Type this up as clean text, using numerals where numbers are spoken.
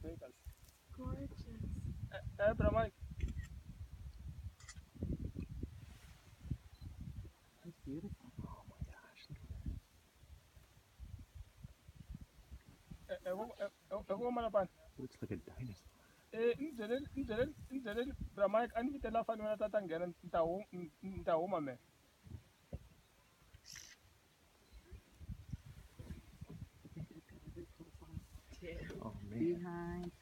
Gorgeous. Brahma. It's beautiful. Oh my gosh, look at Ekomalapan. that. Looks like a dinosaur. Indlela Brahma anivitela fani wena tata nghena ntahuma me. Yeah. Oh man. Behind.